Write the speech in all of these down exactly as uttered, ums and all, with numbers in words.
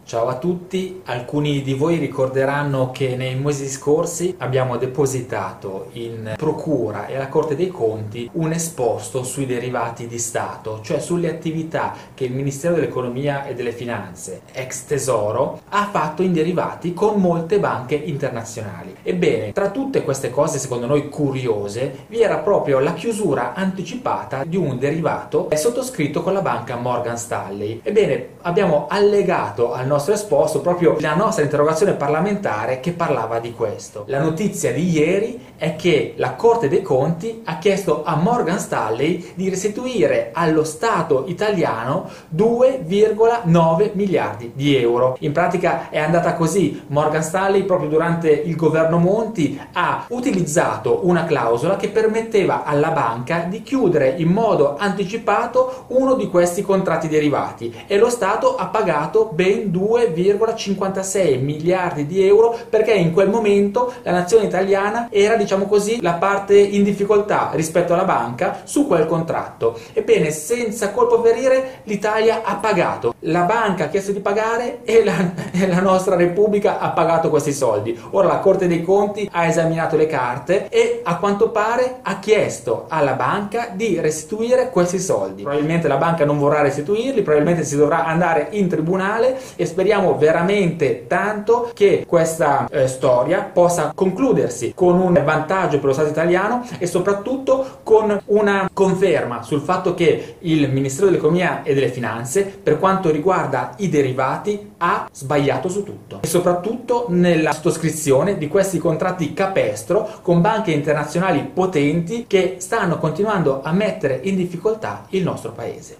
Ciao a tutti, alcuni di voi ricorderanno che nei mesi scorsi abbiamo depositato in procura e alla Corte dei Conti un esposto sui derivati di Stato, cioè sulle attività che il Ministero dell'Economia e delle Finanze, ex Tesoro, ha fatto in derivati con molte banche internazionali. Ebbene, tra tutte queste cose secondo noi curiose, vi era proprio la chiusura anticipata di un derivato sottoscritto con la banca Morgan Stanley. Ebbene, abbiamo allegato al nostro esposto proprio la nostra interrogazione parlamentare che parlava di questo. La notizia di ieri è che la Corte dei Conti ha chiesto a Morgan Stanley di restituire allo Stato italiano due virgola nove miliardi di euro. In pratica è andata così: Morgan Stanley proprio durante il governo Monti ha utilizzato una clausola che permetteva alla banca di chiudere in modo anticipato uno di questi contratti derivati e lo Stato ha pagato ben due virgola cinquantasei miliardi di euro perché in quel momento la nazione italiana era, diciamo così, la parte in difficoltà rispetto alla banca su quel contratto. Ebbene, senza colpo ferire, l'Italia ha pagato, la banca ha chiesto di pagare e la, e la nostra Repubblica ha pagato questi soldi. Ora la Corte dei Conti ha esaminato le carte e a quanto pare ha chiesto alla banca di restituire questi soldi. Probabilmente la banca non vorrà restituirli, probabilmente si dovrà andare in tribunale e speriamo veramente tanto che questa eh, storia possa concludersi con un vantaggio per lo Stato italiano e soprattutto con una conferma sul fatto che il Ministero dell'Economia e delle Finanze, per quanto riguarda i derivati, ha sbagliato su tutto e soprattutto nella sottoscrizione di questi contratti capestro con banche internazionali potenti che stanno continuando a mettere in difficoltà il nostro paese.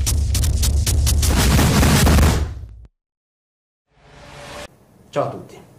Ciao a tutti.